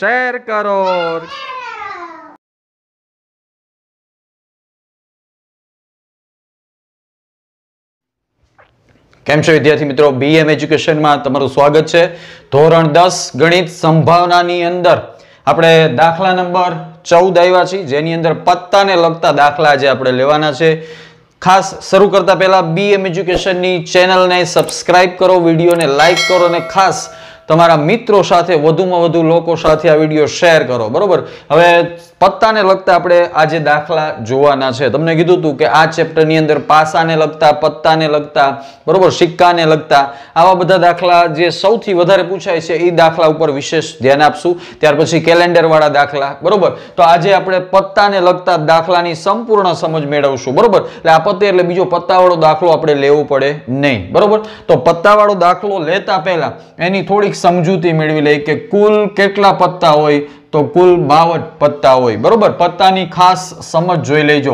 Share કરો। કેમ છો વિદ્યાર્થી મિત્રો? બીએમ એજ્યુકેશનમાં તમારું સ્વાગત છે। ધોરણ 10 ગણિત સંભાવનાની અંદર આપણે દાખલા નંબર 14 આવ્યા છીએ, જેની અંદર પત્તાને લગતા દાખલા આજે આપણે લેવાના છે। ખાસ શરૂ કરતા પહેલા બીએમ એજ્યુકેશનની ચેનલને સબસ્ક્રાઇબ કરો, વિડીયોને લાઈક કરો અને ખાસ તમારા મિત્રો સાથે વધુમાં વધુ લોકો સાથે આ વિડીયો શેર કરો, બરોબર? હવે પત્તાને લગતા આપણે આજે દાખલા જોવાના છે। તમને કીધું હતું કે આ ચેપ્ટરની અંદર પાસાને લગતા, પત્તાને લગતા, બરોબર, સિક્કાને લગતા આવા બધા દાખલા જે સૌથી વધારે પૂછાય છે એ દાખલા ઉપર વિશેષ ધ્યાન આપશું। ત્યાર પછી કેલેન્ડર વાળા દાખલા, બરોબર? તો આજે આપણે પત્તાને લગતા દાખલાની સંપૂર્ણ સમજ મેળવશું, બરોબર? એટલે આ પત્તે એટલે બીજો પત્તાવાળો દાખલો આપણે લેવો પડે નહીં, બરોબર? તો પત્તાવાળો દાખલો લેતા પહેલા એની થોડીક સમજૂતી મેળવી લઈએ કે કુલ કેટલા પત્તા હોય, તો કુલ 52 પત્તા હોય, બરોબર? પત્તાની ખાસ સમજ જોઈ લેજો।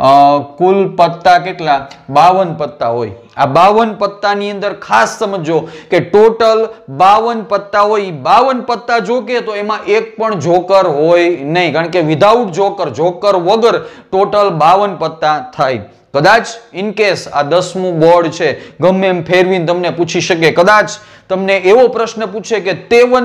કુલ પત્તા કેટલા? 52 પત્તા હોય। આ 52 પત્તાની અંદર ખાસ સમજો કે ટોટલ 52 પત્તા હોય। 52 પત્તા જોકે તો એમાં એક પણ જોકર હોય નહીં, કારણ કે વિધાઉટ જોકર વગર ટોટલ 52 પત્તા થાય। કદાચ ઇન કેસ આ 10મું બોર્ડ છે, ગમે એમ ફેરવીને તમને પૂછી શકે, કદાચ તમને એવો પ્રશ્ન પૂછે કે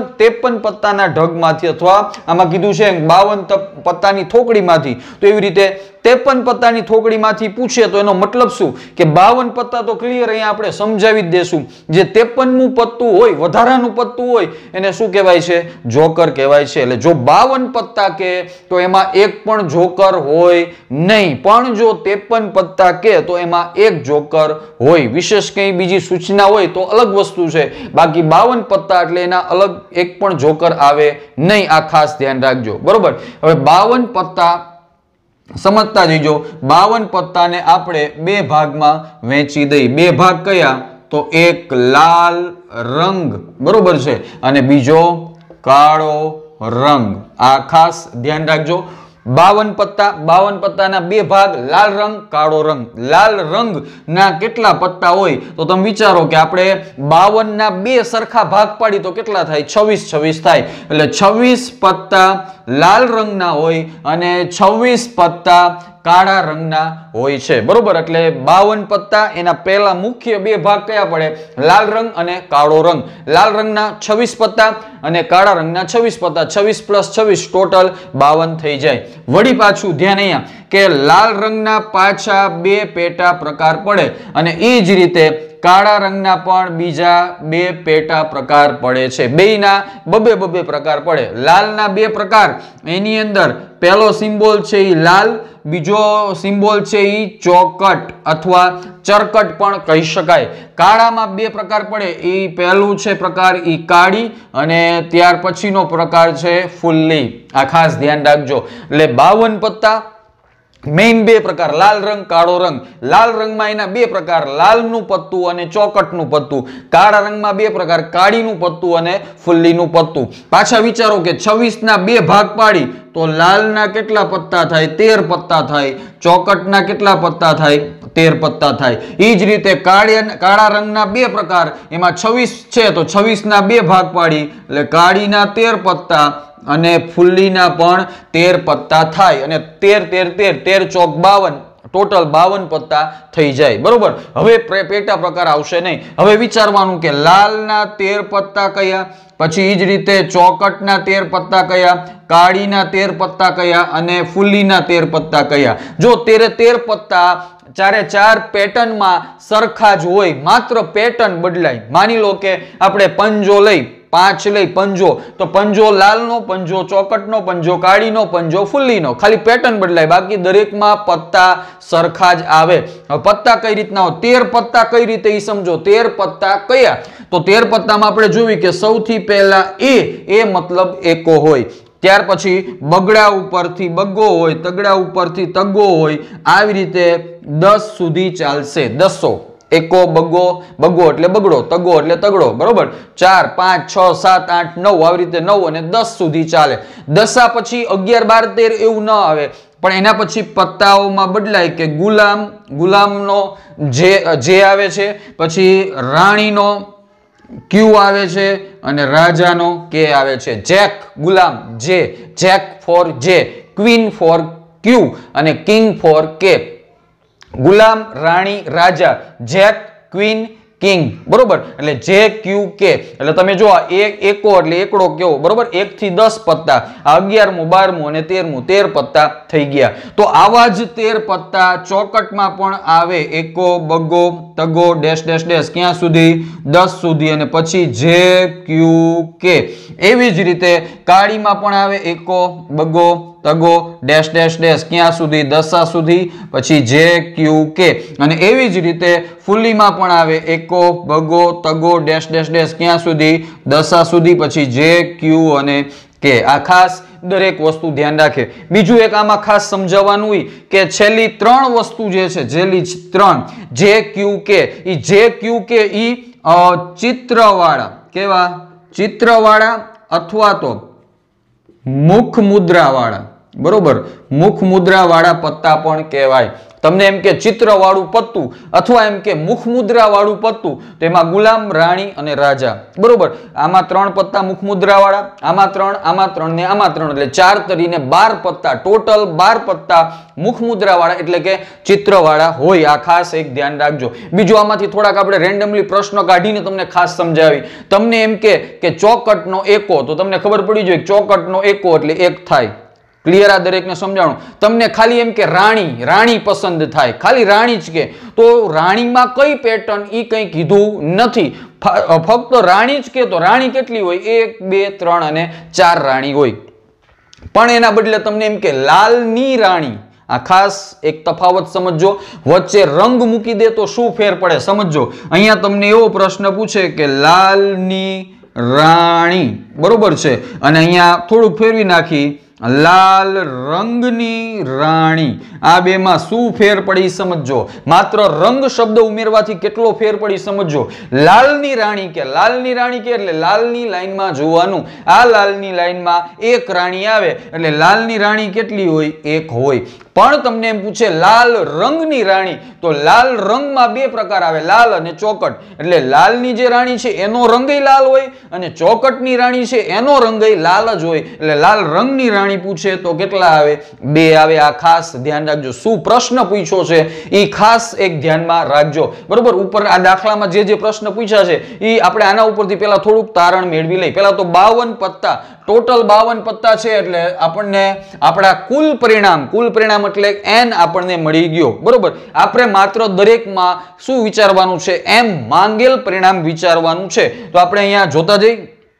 53 પત્તાના ઢગમાંથી, અથવા આમાં કીધું છે 52 પત્તાની થોકડીમાંથી, તો એવી રીતે 53 પત્તાની થોકડીમાંથી પૂછે તો એનો મતલબ શું કે 52 પત્તા તો ક્લિયર અહીંયા આપણે સમજાવી જ દેશું। જે 53મું પત્તું હોય, વધારાનું પત્તું હોય, એને શું કહેવાય છે? જોકર કહેવાય છે। એટલે જો 52 પત્તા કે તો એમાં એક પણ જોકર હોય નહીં, પણ જો 53 પત્તા કે તો એમાં એક જોકર હોય। વિશેષ કંઈ બીજી સૂચના હોય તો અલગ વસ્તુ છે, બાકી 52 પત્તા એટલે એના અલગ એક પણ જોકર આવે નહીં, આ ખાસ ધ્યાન રાખજો, બરોબર? હવે 52 પત્તા સમજતા જઈજો। 52 પત્તાને આપણે બે ભાગમાં વહેંચી દઈ। બે ભાગ કયા? તો એક લાલ રંગ, બરોબર છે, અને બીજો કાળો રંગ। આ ખાસ ધ્યાન રાખજો। 52 પત્તાના બે ભાગ, લાલ રંગ, કાળો રંગ। લાલ રંગ ના કેટલા પત્તા હોય તો તમે વિચારો કે આપણે 52 ના બે સરખા ભાગ પાડી તો કેટલા થાય? 26 થાય। એટલે 26 પત્તા લાલ રંગના હોય અને 26 પત્તા કાળા રંગના હોય છે, બરોબર? એટલે 52 પત્તા, એના પહેલા મુખ્ય બે ભાગ કયા પડે? લાલ રંગ અને કાળો રંગ। લાલ રંગના 26 પત્તા અને કાળા રંગના 26 પત્તા, 26 + 26 ટોટલ 52 થઈ જાય। વળી પાછું ધ્યાન અહીંયા કે લાલ રંગના પાછા બે પેટા પ્રકાર પડે અને એ જ રીતે કાળા રંગના પણ બીજા બે પેટા પ્રકાર પડે છે। બેયના બબે પ્રકાર પડે। લાલના બે પ્રકાર, એની અંદર પહેલો સિમ્બોલ છે એ લાલ, બીજો સિમ્બોલ છે એ ચોકટ અથવા ચરકટ પણ કહી શકાય। કાળામાં બે પ્રકાર પડે, એ પહેલું છે પ્રકાર એ કાળી, અને ત્યાર પછીનો પ્રકાર છે ફુલ્લી। આ ખાસ ધ્યાન રાખજો। એટલે 52 પત્તા, મેઇન બે પ્રકાર, લાલ રંગ, કાળો રંગ। લાલ રંગમાં એના બે પ્રકાર, લાલનું પત્તું અને ચોકટનું પત્તું। કાળા રંગમાં બે પ્રકાર, કાળીનું પત્તું અને ફુલ્લીનું પત્તું। પાછા વિચારો કે 26 ના બે ભાગ પાડી તો લાલના કેટલા પત્તા થાય? 13 પત્તા થાય। ચોકટના કેટલા પત્તા થાય? 13 પત્તા થાય। એ જ રીતે કાળા રંગના બે પ્રકાર, એમાં 26 છે તો 26 ના બે ભાગ પાડી એટલે કાળીના 13 પત્તા અને ફુલ્લીના પણ 13 પત્તા થાય, અને 13 ચોક 52, ટોટલ 52 પત્તા થઈ જાય, બરોબર? હવે પેટા પ્રકાર આવશે નહીં। હવે વિચારવાનું કે લાલના 13 પત્તા કયા, પછી એ જ રીતે ચોકટના 13 પત્તા કયા, કાળીના 13 પત્તા કયા અને ફુલ્લીના 13 પત્તા કયા? જો 13 પત્તા ચારે ચાર પેટર્નમાં સરખા જ હોય, માત્ર પેટર્ન બદલાય। માની લો કે આપણે પંજો લઈ, 5 લઈ પંજો, તો પંજો લાલનો, પંજો ચોકટનો, પંજો કાળીનો, પંજો ફુલ્લીનો, ખાલી પેટર્ન બદલાય, બાકી દરેકમાં પત્તા સરખા જ આવે। હવે પત્તા કઈ રીતના હોય? 13 પત્તા કઈ રીતે એ સમજો। 13 પત્તા કયા? તો 13 પત્તામાં આપણે જોયું કે સૌથી પહેલા એ મતલબ એકો હોય, ત્યાર પછી બગડા ઉપરથી બગ્ગો હોય, તગડા ઉપરથી તગ્ગો હોય, આવી રીતે 10 સુધી ચાલશે। 10 એકો, બગ્ગો એટલે બગડો, તગ્ગો એટલે તગડો, બરોબર? 4 5 6 7 8 9 આવી રીતે 9 અને 10 સુધી ચાલે। 10 પછી 11 12 13 એવું ન આવે, પણ એના પછી પત્તાઓમાં બદલાય કે ગુલામનો જે આવે છે, પછી રાણીનો ક્યુ આવે છે અને રાજાનો કે આવે છે. જેક ગુલામ J, jack for J, queen for Q અને કિંગ ફોર કે. ગુલામ, રાણી, રાજા, જેક, ક્વીન, કિંગ. બરોબર, એટલે જે ક્યુ કે. એટલે તમે જો એકો એટલે એકડો કેવો. બરોબર, 1 થી 10 પત્તા, 11મું 12મું અને 13મું 13 પત્તા થઈ ગયા. તો આવા જ 13 પત્તા ચોકટમાં પણ આવે. એકો, બગો, તગો, ડેશ ડેશ ડેશ ક્યાં સુધી? 10 સુધી અને પછી જે ક્યુ કે. એવી જ રીતે કાળીમાં પણ આવે. એકો, બગો, તગો, ડેશ ડેશ ડેશ ક્યાં સુધી? 10 સુધી, પછી જે ક્યુ કે. અને એવી જ રીતે ફૂલીમાં પણ આવે. એકો, બગો, તગો, ડેશ ડેશ ડેશ ક્યાં સુધી? 10 સુધી, પછી જે ક્યુ અને કે. આ ખાસ દરેક વસ્તુ ધ્યાન રાખે. બીજું એક આમાં ખાસ સમજાવવાનું હોય કે છેલ્લી 3 વસ્તુ જે છે, છેલ્લી 3 જે ક્યુ કે, ઈ જે ક્યુ કે ઈ ચિત્રવાળા કેવા? ચિત્રવાળા અથવા તો મુખ મુદ્રા વાળા. બરોબર, મુખ મુદ્રા વાળા પત્તા પણ કહેવાય. તમને એમ કે ચિત્રવાળું પત્તું અથવા એમ કે મુખ મુદ્રા વાળું પત્તું, તો એમાં ગુલામ, રાણી અને રાજા. બરોબર, આમાં 3 પત્તા મુખ મુદ્રા વાળા, આમાં 3, આમાં 3 ને આમાં 3, એટલે 4 તરીને 12 પત્તા, ટોટલ 12 પત્તા મુખ મુદ્રા વાળા એટલે કે ચિત્રવાળા હોય. આ ખાસ એક ધ્યાન રાખજો. બીજું આમાંથી થોડાક આપણે રેન્ડમલી પ્રશ્નો કાઢીને તમને ખાસ સમજાવી. તમને એમ કે ચોકટનો એકો, તો તમને ખબર પડી જોઈએ ચોકટનો એકો એટલે 1 થાય. ક્લિયર? આ દરેકને સમજાણું. તમને ખાલી એમ કે રાણી, રાણી પસંદ થાય, ખાલી રાણી જ કે, તો રાણીમાં કઈ પેટર્ન ઈ કઈ કીધું નથી. ફક્ત રાણી જ કે, તો રાણી કેટલી હોય? 1 2 3 અને 4 રાણી હોય. પણ એના બદલે તમને એમ કે લાલની રાણી. આ ખાસ એક તફાવત સમજજો. વચ્ચે રંગ મૂકી દે તો શું ફેર પડે સમજજો. અહીંયા તમને એવો પ્રશ્ન પૂછે કે લાલની રાણી. બરોબર છે, અને અહીંયા થોડુંક ફેરવી નાખી લાલ રંગની રાણી. આ બેમાં શું ફેર પડી સમજો. માત્ર રંગ શબ્દ ઉમેરવાથી કેટલો ફેર પડી સમજો. લાલની રાણી કે, લાલની રાણી કે એટલે લાલની લાઈનમાં જોવાનું. આ લાલની લાઈનમાં 1 રાણી આવે એટલે લાલની રાણી કેટલી હોય? 1 હોય. પણ તમને એમ પૂછે લાલ રંગની રાણી, તો લાલ રંગમાં 2 પ્રકાર આવે, લાલ અને ચોકટ. એટલે લાલની જે રાણી છે એનો રંગય લાલ હોય અને ચોકટની રાણી છે એનો રંગય લાલ જ હોય. એટલે લાલ રંગની રાણી પૂછે તો કેટલા આવે? 2 આવે. આ ખાસ ધ્યાન રાખજો. શું પ્રશ્ન પૂછ્યો છે એ ખાસ એક ધ્યાનમાં રાખજો. બરોબર, ઉપર આ દાખલામાં જે પ્રશ્ન પૂછ્યા છે એ આપણે આના ઉપરથી પેલા થોડુંક તારણ મેળવી લઈ. પેલા તો 52 પત્તા, ટોટલ 52 પત્તા છે એટલે આપણને આપણા કુલ પરિણામ એટલે n આપણને મળી ગયો. બરોબર, આપણે માત્ર દરેકમાં શું વિચારવાનું છે? એમ માંગેલ પરિણામ વિચારવાનું છે. તો આપણે અહીંયા જોતા જઈ.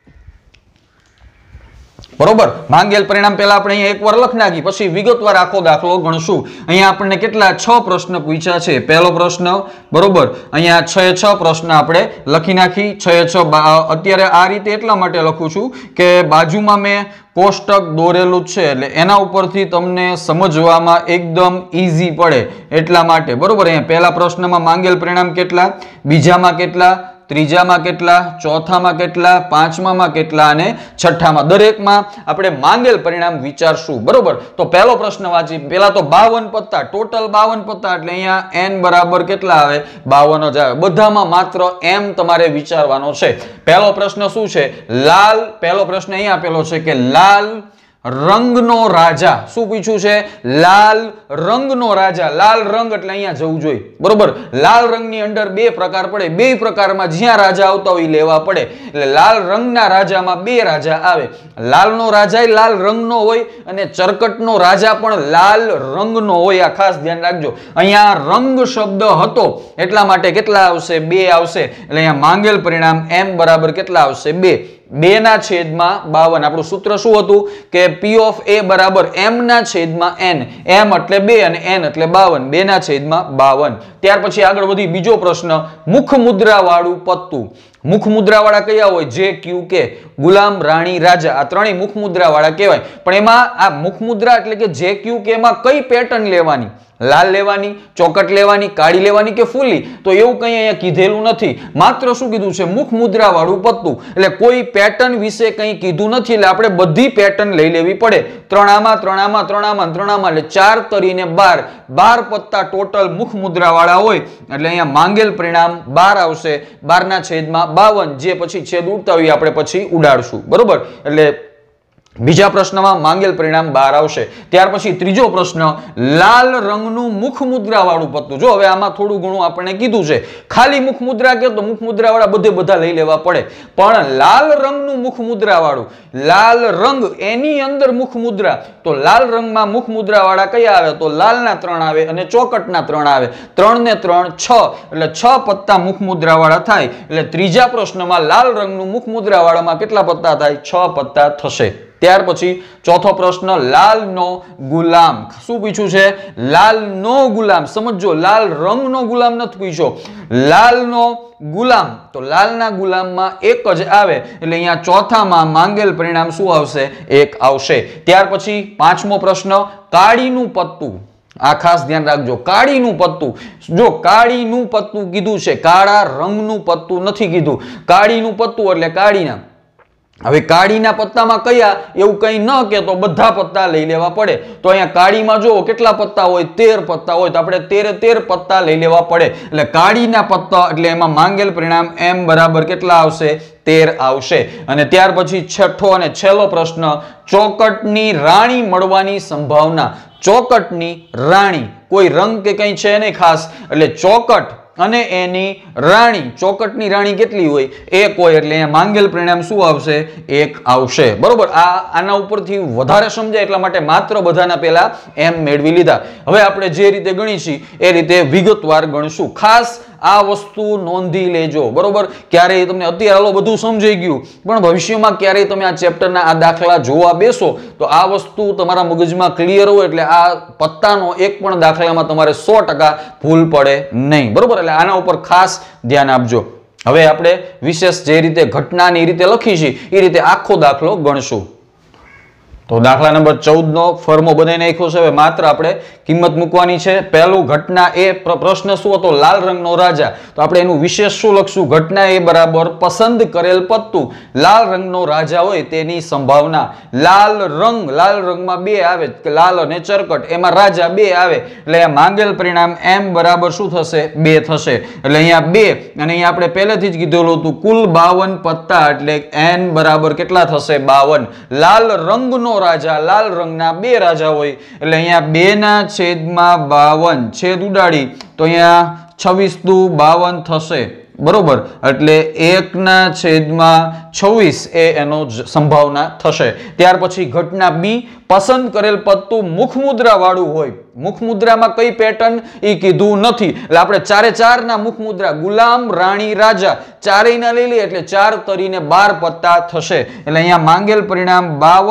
બરોબર, માંગેલ પરિણામ પહેલા આપણે અહીંયા એકવાર લખ નાખી, પછી વિગતવાર આખો દાખલો ગણશું. અહીંયા આપણને કેટલા 6 પ્રશ્ન પૂછ્યા છે. પહેલો પ્રશ્ન, બરોબર, અહીંયા 6 પ્રશ્ન આપણે લખી નાખી. 6 અત્યારે આ રીતે એટલા માટે લખું છું કે બાજુમાં મેં કોષ્ટક દોરેલું છે એટલે એના ઉપરથી તમને સમજવામાં એકદમ ઈઝી પડે એટલા માટે. બરોબર, અહીંયા પહેલા પ્રશ્નમાં માંગેલ પરિણામ કેટલા, બીજામાં કેટલા, ત્રીજામાં કેટલા, ચોથામાં કેટલા, પાંચમામાં કેટલા અને છઠ્ઠામાં દરેકમાં આપણે માંગેલ પરિણામ વિચારશું. બરોબર, તો પહેલો પ્રશ્ન વાંચી. પહેલા તો 52 પત્તા, ટોટલ 52 પત્તા એટલે અહીંયા n બરાબર કેટલા આવે? 52 જ આવે. બધામાં માત્ર m તમારે વિચારવાનો છે. પહેલો પ્રશ્ન શું છે? લાલ. પહેલો પ્રશ્ન અહીંયા આપેલો છે કે લાલ રંગનો રાજા. શું પૂછ્યું છે? લાલ રંગનો રાજા. લાલ રંગ એટલે અહીંયા જવું જોઈએ. બરોબર, લાલ રંગની અંદર 2 પ્રકાર પડે. 2 પ્રકારમાં જ્યાં રાજા આવતા હોય લેવા પડે. એટલે લાલ રંગના રાજામાં 2 રાજા આવે. લાલનો રાજા લાલ રંગનો હોય અને ચરકટનો રાજા પણ લાલ રંગનો હોય. આ ખાસ ધ્યાન રાખજો. અહીંયા રંગ શબ્દ હતો એટલા માટે કેટલા આવશે? 2 આવશે. એટલે અહીંયા માંગેલ પરિણામ m બરાબર કેટલા આવશે? 2. 2 ના છેદમાં 52. આપણું સૂત્ર શું હતું કે P of A બરાબર m ના છેદમાં n. m એટલે 2 અને n એટલે 52. 2 ના છેદમાં 52. ત્યાર પછી આગળ વધી બીજો પ્રશ્ન, મુખ મુદ્રા વાળું પત્તું. મુખ મુદ્રા વાળા કયા હોય? જે ક્યુ કે, ગુલામ, રાણી, રાજા. આ ત્રણેય મુખ મુદ્રા વાળા કહેવાય. પણ એમાં આ મુખ મુદ્રા એટલે કે જે ક્યુ કે એમાં કઈ પેટર્ન લેવાની? લાલ લેવાની, ચોકટ લેવાની, કાળી લેવાની કે ફૂલી? તો એવું કઈ અહીંયા કીધેલું નથી. માત્ર શું કીધું છે? મુખ મુદ્રા વાળું પત્તું. એટલે કોઈ પેટર્ન વિશે કઈ કીધું નથી. એટલે આપણે બધી પેટર્ન લઈ લેવી પડે. 3 આમાં, 3 આમાં, 3 આમાં, 3 આમાં, એટલે 4 તરીને 12 પત્તા ટોટલ મુખ મુદ્રા વાળા હોય. એટલે અહીંયા માંગેલ પરિણામ 12 આવશે. 12 ના છેદમાં 52 જે પછી છેદ ઉડતા હોય આપણે પછી ઉડાડશું બરોબર એટલે બીજા પ્રશ્નમાં માંગેલ પરિણામ 12 આવશે ત્યાર પછી ત્રીજો પ્રશ્ન લાલ રંગનું મુખ મુદ્રા વાળું પત્તું જો હવે આમાં થોડું ઘણું આપણે કીધું છે ખાલી મુખ મુદ્રા કે તો મુખ મુદ્રા વાળા બધા લઈ લેવા પડે પણ લાલ રંગનું મુખ મુદ્રા વાળું લાલ રંગ એની અંદર મુખ મુદ્રા તો લાલ રંગમાં મુખ મુદ્રા વાળા કયા આવે તો લાલના 3 આવે અને ચોકટના 3 આવે 3 ને 3 6 એટલે 6 પત્તા મુખ મુદ્રા વાળા થાય એટલે ત્રીજા પ્રશ્નમાં લાલ રંગનું મુખ મુદ્રા વાળામાં કેટલા પત્તા થાય 6 પત્તા થશે ત્યાર પછી ચોથો પ્રશ્ન લાલ નો ગુલામ શું પૂછ્યું છે લાલ નો ગુલામ સમજો લાલ રંગ નો ગુલામ નથી પૂછ્યો લાલ નો ગુલામ તો લાલના ગુલામમાં એક જ આવે એટલે અહીંયા ચોથામાં માંગેલ પરિણામ શું આવશે 1 આવશે ત્યાર પછી પાંચમો પ્રશ્ન કાળીનું પત્તું આ ખાસ ધ્યાન રાખજો કાળીનું પત્તું જો કાળીનું પત્તું કીધું છે કાળા રંગનું પત્તું નથી કીધું કાળીનું પત્તું એટલે કાળીના હવે કાળીના પત્તામાં કયા એવું કંઈ ન કે તો બધા પત્તા લઈ લેવા પડે તો અહીંયા કાળીમાં જો કેટલા પત્તા હોય 13 પત્તા હોય તો આપણે 13 પત્તા લઈ લેવા પડે એટલે કાળીના પત્તા એટલે એમાં માંગેલ પરિણામ m બરાબર કેટલા આવશે 13 આવશે અને ત્યાર પછી છઠ્ઠો અને છેલ્લો પ્રશ્ન ચોકટની રાણી મળવાની સંભાવના ચોકટની રાણી કોઈ રંગ કે કંઈ છે નહીં ખાસ એટલે ચોકટ અને એની રાણી ચોકટની રાણી કેટલી હોય 1 હોય એટલે અહીંયા માંગેલ પરિણામ શું આવશે 1 આવશે બરોબર આના ઉપરથી વધારે સમજાય એટલા માટે માત્ર બધાના પહેલા એમ મેળવી લીધા હવે આપણે જે રીતે ગણીશું એ રીતે વિગતવાર ગણશું ખાસ આ વસ્તુ નોંધી લેજો બરોબર ક્યારેય તમને અત્યારે હાલો બધું સમજાઈ ગયું પણ ભવિષ્યમાં ક્યારેય તમે આ ચેપ્ટરના આ દાખલા જોવા બેસો તો આ વસ્તુ તમારા મગજમાં ક્લિયર હોય એટલે આ પત્તાનો એક પણ દાખલામાં તમારે 100% ભૂલ પડે નહીં બરોબર એટલે આના ઉપર ખાસ ધ્યાન આપજો હવે આપણે વિશેષ જે રીતે ઘટનાની રીતે લખીશું એ રીતે આખો દાખલો ગણશું તો દાખલા નંબર 14 નો ફોર્મો બનાવી નાખ્યો છે હવે માત્ર આપણે કિંમત મૂકવાની છે પહેલું ઘટના એ પ્રશ્ન શું હતો લાલ રંગનો રાજા તો આપણે એનું વિશેષ શું લખશું ઘટના એ બરાબર પસંદ કરેલ પત્તું લાલ રંગનો રાજા હોય તેની સંભાવના લાલ રંગમાં 2 આવે લાલ અને ચરકટ એમાં રાજા 2 આવે એટલે માંગેલ પરિણામ m બરાબર શું થશે 2 થશે એટલે અહીંયા 2 અને અહીંયા આપણે પહેલેથી જ કીધેલું હતું કુલ 52 પત્તા એટલે n બરાબર કેટલા થશે 52 લાલ રંગનો રાજા લાલ રંગના 2 રાજા હોય એટલે અહીંયા 2 ના છેદમાં 52 છેદ ઉડાડી તો અહીંયા 26 દુ 52 થશે બરોબર એટલે 1 ના છેદમાં 26 એ એનો સંભાવના થશે ત્યાર પછી ઘટના બી પસંદ કરેલ પત્તું મુખ મુદ્રા વાળું હોય મુખ મુદ્રામાં કઈ પેટર્ન એ કીધું નથી એટલે આપણે 4 ના મુખ મુદ્રા ગુલામ રાણી રાજા ચારેય ના લઈ લઈએ એટલે 4 તરીને 12 પત્તા થશે એટલે અહીંયા માંગેલ પરિણામ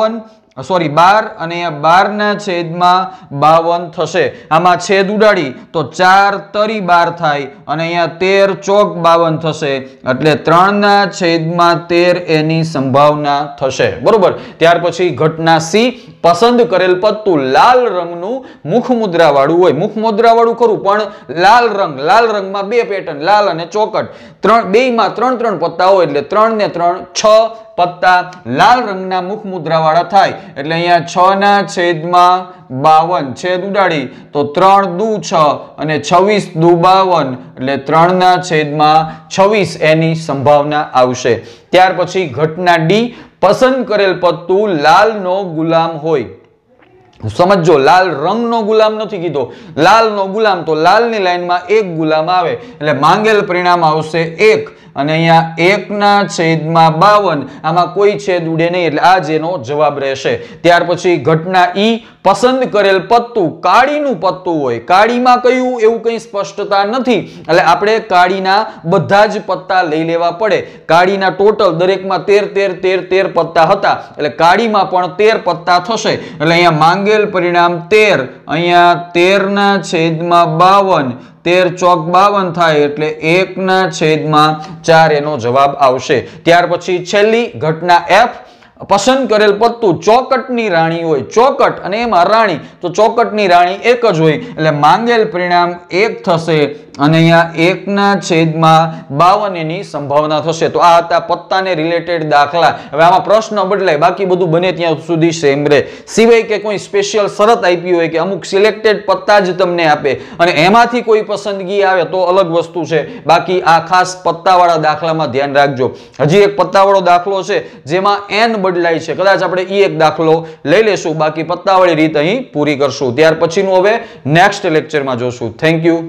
12 અને અહીંયા 12 ના છેદમાં 52 થશે આમાં છેદ ઉડાડી તો 4 તરી 12 થાય અને અહીંયા 13 ચોક 52 થશે એટલે 3 ના છેદમાં 13 એની સંભાવના થશે બરોબર ત્યાર પછી ઘટના સી પસંદ કરેલ પત્તું લાલ રંગનું મુખ મુદ્રા વાળું હોય મુખ મુદ્રા વાળું ખરું પણ લાલ રંગમાં 2 પેટર્ન લાલ અને ચોકટ બેયમાં 3 પત્તા હોય એટલે 3 ને 3 6 પત્તા લાલ રંગના મુખ મુદ્રા વાળા થાય એટલે અહીંયા 6 ના છેદમાં 52 છેદ ઉડાડી તો 3 દુ 6 અને 26 દુ 52 એટલે 3 ના છેદમાં 26 એની સંભાવના આવશે ત્યાર પછી ઘટના ડી પસંદ કરેલ પત્તું લાલ નો ગુલામ હોય સમજો લાલ રંગનો ગુલામ નથી કીધો લાલનો ગુલામ તો લાલની લાઈનમાં 1 ગુલામ આવે એટલે માંગેલ પરિણામ આવશે 1 અને અહીંયા 1 ના છેદમાં 52 આમાં કોઈ છેદ ઉડે નહીં એટલે આ જેનો જવાબ રહેશે ત્યાર પછી ઘટના ઈ પસંદ કરેલ પત્તું કાળીનું પત્તું હોય કાળીમાં કયું એવું કંઈ સ્પષ્ટતા નથી એટલે આપણે કાળીના બધા જ પત્તા લઈ લેવા પડે કાળીના ટોટલ દરેકમાં 13 પત્તા હતા એટલે કાળીમાં પણ 13 પત્તા થશે એટલે અહીંયા માંગેલ પરિણામ 13 અહીંયા 13 ના છેદમાં 52 13 ચોક 52 થાય એટલે 1 ના છેદમાં 4 એનો જવાબ આવશે ત્યાર પછી છેલ્લી ઘટના એફ પસંદ કરેલ પત્તું ચોકટની રાણી હોય ચોકટ અને એમાં રાણી તો ચોકટની રાણી 1 જ હોય એટલે માંગેલ પરિણામ 1 થશે અને અહીંયા 1/52 એની સંભાવના થશે. તો આ હતા પત્તાને રિલેટેડ દાખલા. હવે આમાં પ્રશ્ન બદલાય, બાકી બધું બને ત્યાં સુધી સેમ રહે, સિવાય કે કોઈ સ્પેશિયલ શરત આપી હોય કે અમુક સિલેક્ટેડ પત્તા જ તમને આપે અને એમાંથી કોઈ પસંદગી આવે તો અલગ વસ્તુ છે. બાકી આ ખાસ પત્તાવાળા દાખલામાં ધ્યાન રાખજો. હજી એક પત્તાવાળો દાખલો છે જેમાં n બદલાય છે, કદાચ આપણે ઈ એક દાખલો લઈ લેશું, બાકી પત્તાવાળી રીત અહીં પૂરી કરશું. ત્યાર પછીનું હવે નેક્સ્ટ લેક્ચરમાં જોશું. Thank you.